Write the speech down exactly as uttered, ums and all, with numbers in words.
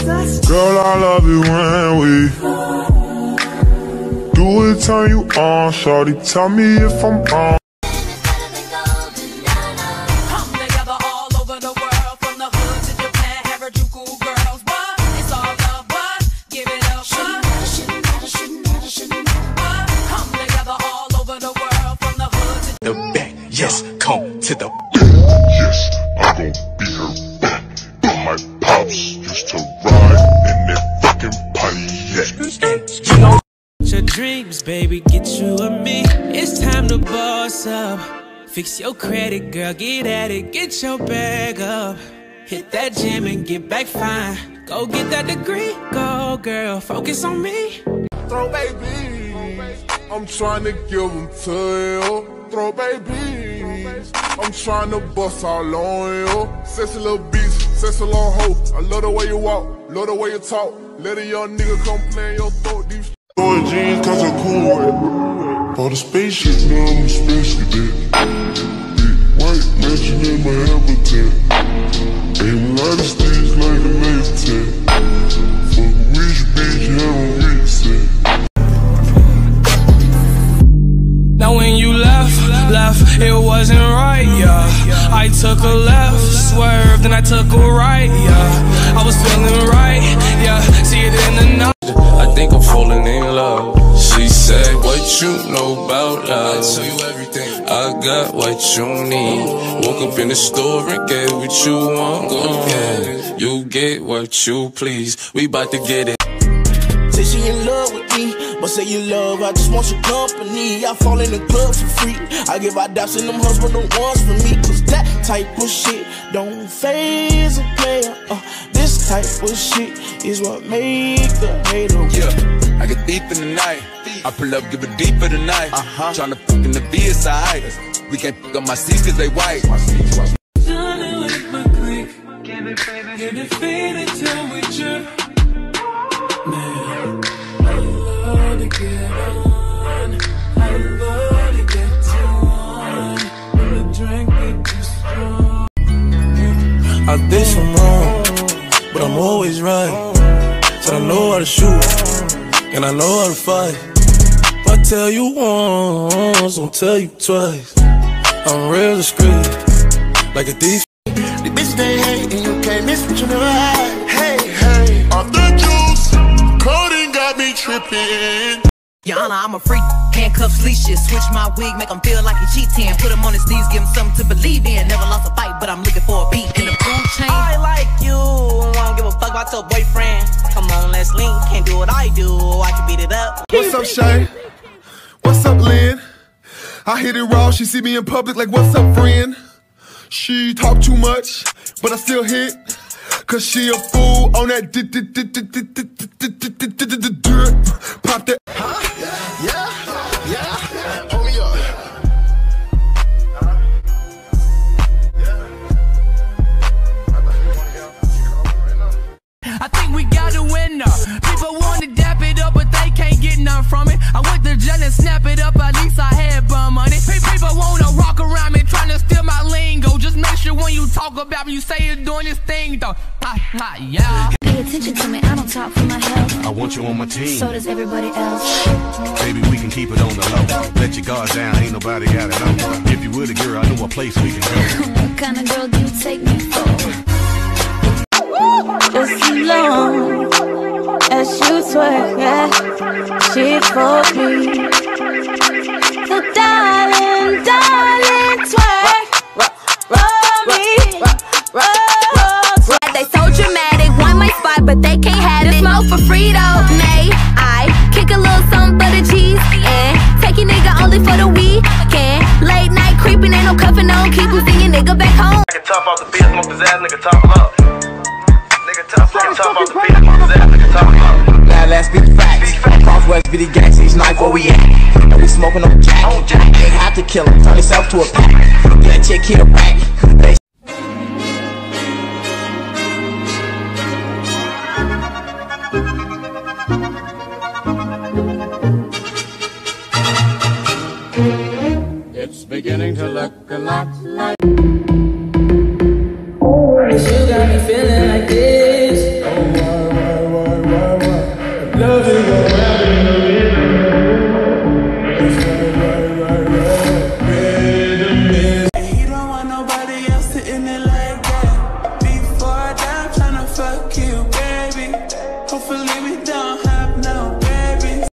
Girl, I love it when we do it, turn you on. Shorty, tell me if I'm on. The back, yes, come to the Yes, I'm gon' be her back. My pops used to ride in that fucking Pontiac. Your dreams, baby, get you and me. It's time to boss up. Fix your credit, girl, get at it, get your bag up. Hit that gym and get back fine. Go get that degree, go girl, focus on me. Throw babies, I'm trying to give them to you. Throw babies, I'm trying to bust all on you. Sexy little bitch, sexy little hoe. I love the way you walk, love the way you talk. Let a young nigga come play in your throat deep. Going jeans cause I'm cool with it. For the spaceship, now I'm a space cadet. Big white mansion in my habitat. Aim a lot of stage like a laser tag. Fuck a rich bitch, have a rich set. Now when you left, left, it wasn't right, yeah. I took a left, swerved, and I took a right, yeah. I was feeling right, yeah, see it in the night. I think I'm falling in love. She said, what you know about love? I tell you everything. I got what you need. Woke up in the store and get what you want. Go get it. You get what you please. We bout to get it. Say she in love with me, but say you love, I just want your company. I fall in the club for free. I give our daps and them husband the ones for me. Cause that type of shit don't phase a player. uh, This type of shit is what make the hater. Yeah, I get deep in the night. I pull up, give it deep for the night. uh-huh. Tryna fuck in the V S I. We can't fuck on my seats cause they white. Shining with my clique. Give it, baby. Give it, feed it till we drip. Man, I love to get on. I love to get too on. When the drink get too strong. I did some wrong, but I'm always right. So I know how to shoot, and I know how to fight. If I tell you once, I'll tell you twice. I'm real discreet, like a thief. The bitch they hate, and you can't miss what you never had. Hey, hey, off the juice, codeine got me tripping. Yana, I'm a freak, handcuffs, leashes. Switch my wig, make him feel like he cheating. Put him on his knees, give him something to believe in. Never lost a fight, but I'm looking for a beat in the food chain. I like you, won't give a fuck about your boyfriend. Come on, let's link, can't do what I do, I can beat it up. What's up, Shay? What's up, Lynn? I hit it raw, she see me in public like, what's up, friend? She talk too much, but I still hit. Cause she a fool on that dirt. Pop that. Huh? Yeah, yeah, hold me up. I think we got a winner. People want to dap it up, but they can't get none from it. I went to jail and snap it up, at least I had bum money. People wanna rock around me, trying to steal my lingo. Just make sure when you talk about me, you say you're doing this thing though. Ah, ah, yeah. Pay attention to me, I don't talk for my health. I want you on my team. So does everybody else. Baby, we can keep it on the low. Let your guard down, ain't nobody got it on. If you were the girl, I know a place we can go. What kind of girl do you take me for? Just as long as you twerk, yeah, she for me. So darling, darling, twerk, roll me, roll. They so dramatic, want my spot, but they can't have it. Smoke for free though, nay, I kick a little something for the cheese and take your nigga only for the weekend. Late night creeping, ain't no cuffing on, keep losing your nigga back home. Nigga top off the beat, smoke his ass, nigga top up. Nigga top, nigga top off the beat, smoke his ass, nigga top up. Now let's be facts. Crosswest be the gas, each night where we at. And we smoking on jack. Ain't have to kill him, turn himself to a pack. Get a chick, hit a rack. It's beginning to look a lot like You got me feeling like this. Oh, for leaving.